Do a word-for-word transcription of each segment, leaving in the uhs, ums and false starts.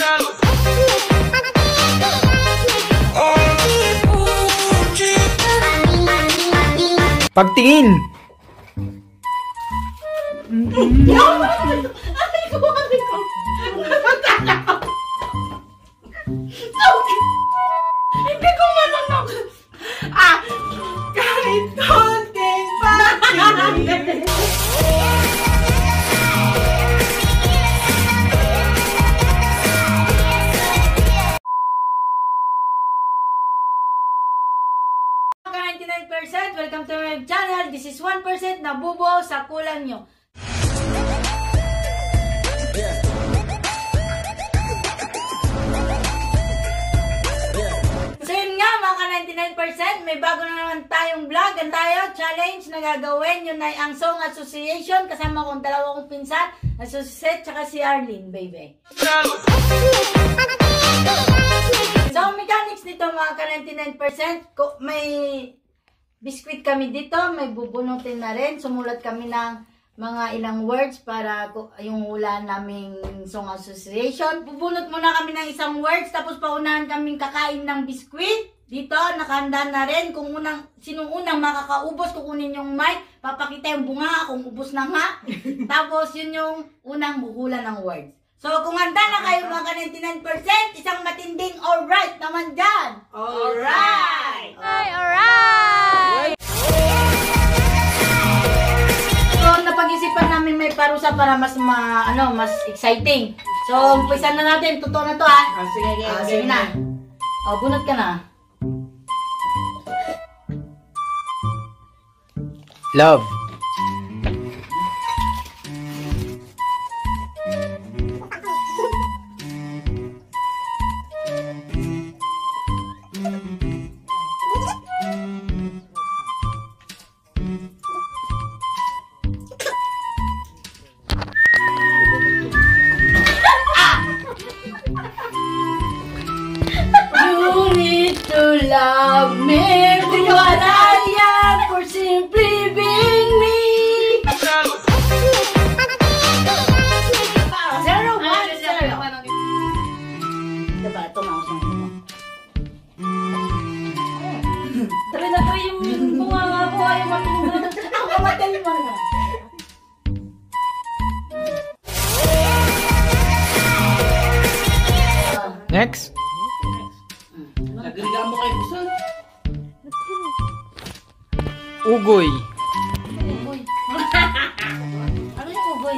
Pagtingin! Hindi ko malunok. Ah, kahit konting pagtingin. ninety-nine percent, welcome to my channel. This is one percent na bubo sa kulang nyo. So yun nga mga ninety-nine percent, may bago na naman tayong vlog. Ang tayo, challenge na gagawin. Yun ay ang Song Association. Kasama kong dalawa kong pinsan, na si Seth tsaka si Arlene, baby. So, mechanics nito mga ninety-nine percent, may biscuit kami dito, may bubunutin na rin. Sumulat kami ng mga ilang words para yung hula naming Song Association. Bubunot muna kami ng isang words, tapos paunahan kaming kakain ng biscuit. Dito, nakahanda na rin. Kung unang, sinong unang makakaubos, kukunin yung mic, papakita yung bunga kung ubos na nga. Tapos, yun yung unang buhula ng words. So, kung handa na kayo mga ninety-nine percent, isang matinding alright naman dyan. Alright! Ay, alright! So, napag-isipan namin may parusa para mas ma, ano, mas exciting. So, umpisa na natin. Totoo na to, ha? Ah, sige, sige, Ah, sige na. O, bunot ka na. Love. You need to love me for what I am, for simply being me. Zero, one, zero. Diba, ito na ako sa mo. Tara na to yung bunga nga po ay matulog. Ang kamatay mo na. Next. Nagaligaan mo kayo busan. Ugoy. Ugoy. Ano yung ugoy?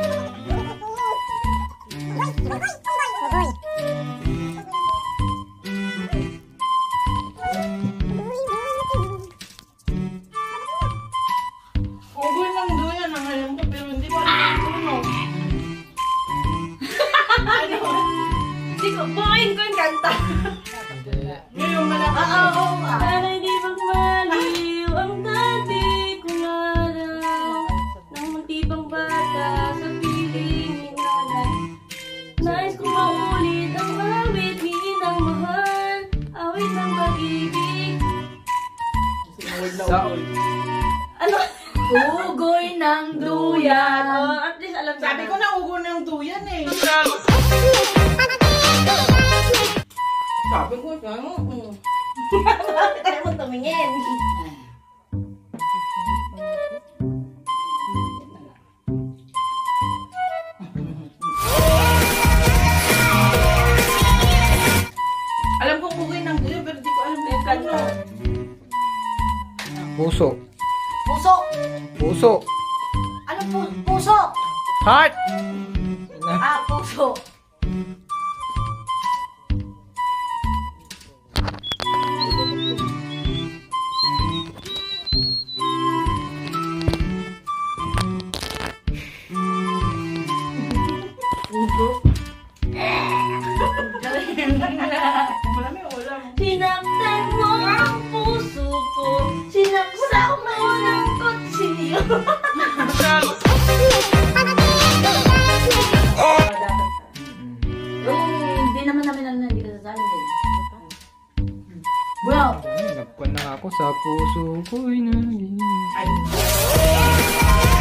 Ugoy lang doon yan. Ang alam ko pero hindi pa alam kung ano. Ano? Hindi ko, bukain ko yung kanta. Ngayon malaki. Oo, oo, oo. Para hindi magmaliw ang dati kong araw ng magtibang bata sa piling ni nanay. Nais kong maulit ang awit, hinang mahal, awit ng pag-ibig. Sa Ano? Ugoy ng duyan. Oh, at least alam Sabi ko na ugo na yung duyan eh. Sabi ko, ano? Bakit tayo mo tumingin? Alam ko ugoy ng duyan pero di ko alam na yung kanta. puso. Puso. Puso. Ano pu puso? Heart. Ah, puso. Marami ulam. Sinaktan mo ang puso ko, sinaksak mo ng kutsilyo. Yung hindi naman namin alam na hindi ka sasali din. Wow! Nagpan na ako sa puso ko'y naging. Ay.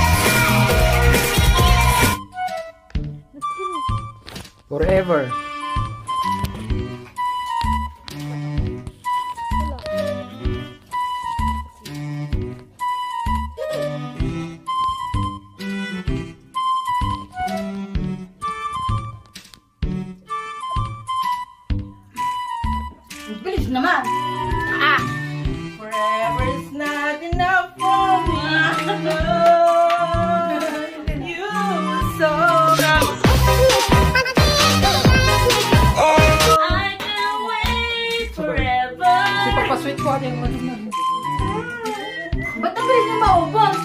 Forever. English naman. Ah! Forever's not enough for me. Love you so. I can wait forever. Si papasweet ko ano yung ano na. Ba't ang bilis niya maubos?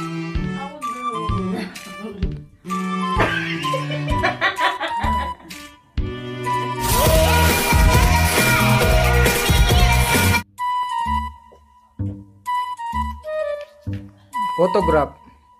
Autograph.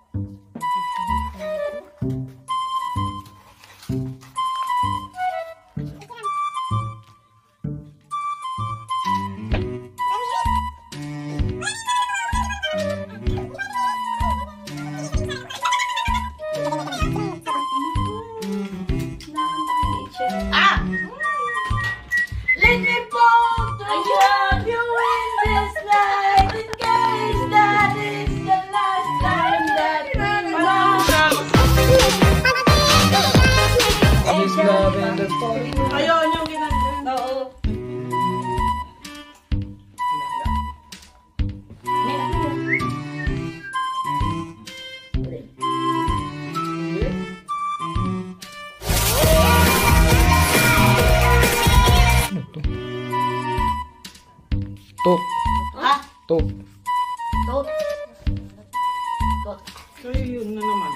Ah! Let me fall to love you in this life in case that is the last time that we love. This love and the falling. Ayun yung ginagawa. Oo. Ano to? Tot. Ah! Tot. Tot. Tot. So yun na naman.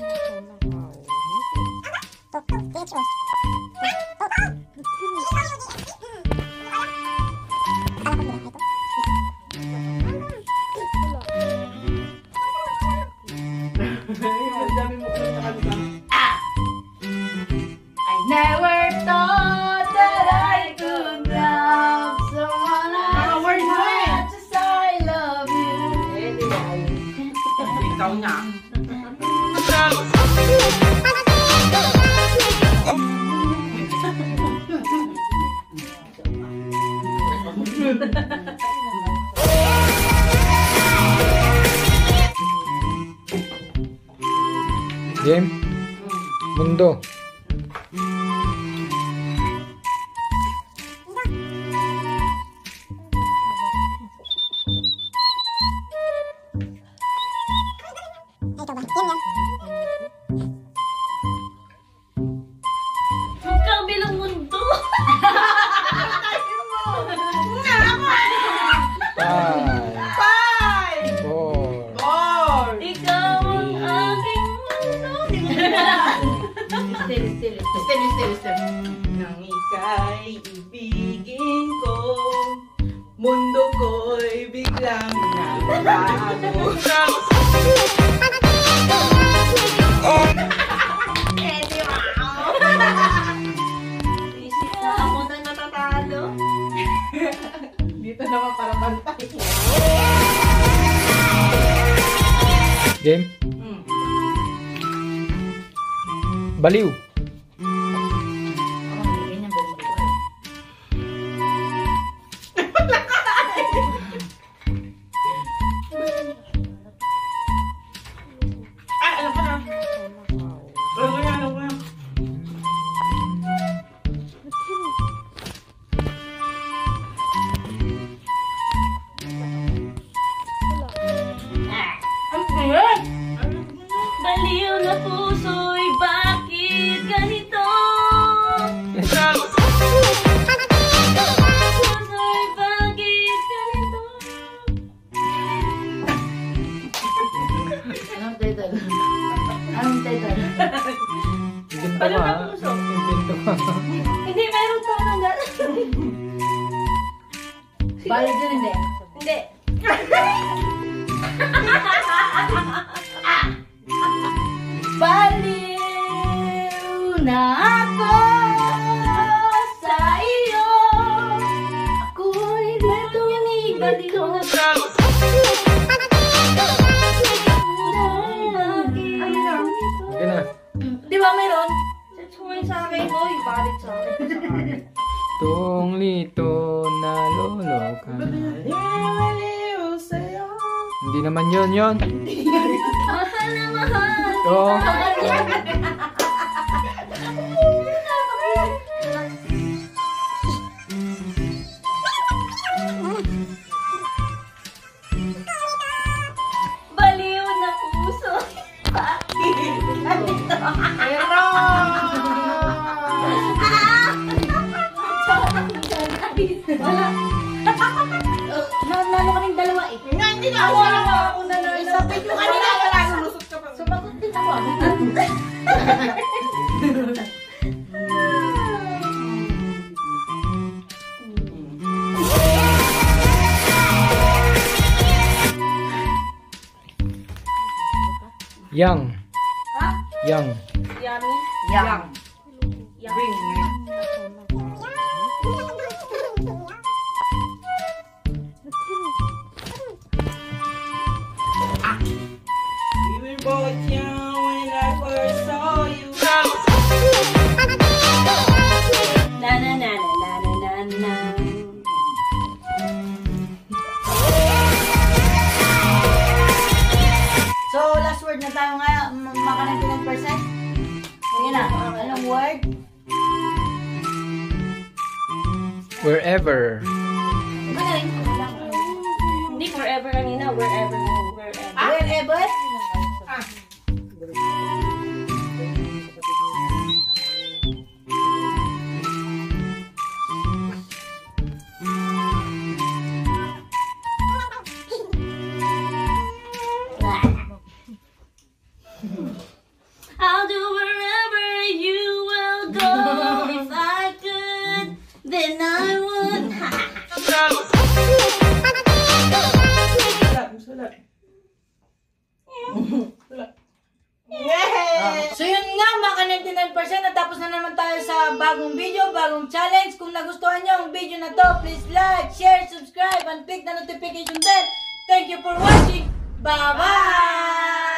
Ang dami mo kung nakalimutan. I never thought that I could love someone as Award mo eh. much as I love you. Ikaw na. Game. Mundo. Magkabilang mundo. Five. Five! Four. Four! Ikaw ang aking mundo. Still, still, still, still, still, still. Nang ika'y ibigin ko, mundo ko'y biglang nabago. Isip na ako na natatalo. Dito naman para pantay. Game. Hmm. Baliw. Ako, hindi ganyan, ganyan ko eh. Ay, alam ko na. Alam ko na, alam ko na. Ang bilis! Baliw na puso'y bakit ganito? Puso'y bakit ganito? Anong title? Anong title? Invento Baliw ka. na ha? puso. Invento ka. Hindi, meron ka na nga. Balik din hindi. Hindi. Baliw na ako sa iyo. Ako'y dito ibalik ko. Sige na. Di ba meron? Sumayin sa akin, oy, balik sa akin. Tong lito na lolo ka. Baliw sa'yo. Hindi naman yun yun. Mahal na mahal. Oo. tinawa ako. Ako na lang. Sa video Kanina kanina wala. Lulusot ka pa. Sumagot din ako. Yang. Ha? Yang. Yummy. Yang. Yummy. We were both young when I first saw you. Na na na na na na na. So, last word na tayo nga, m- maka ninety-nine percent. Sige na, anong word? Wherever. Magaling. Hindi forever kanina, wherever, wherever. Wherever? Ah. I'll do wherever you will go. If I could, then I would. Sulat, sulat. Sulat. Yay! So yun nga, maka ninety-nine percent. Natapos na naman tayo sa bagong video, bagong challenge. Kung nagustuhan nyo ang video na to, please like, share, subscribe, and click the notification bell. Thank you for watching. Bye-bye!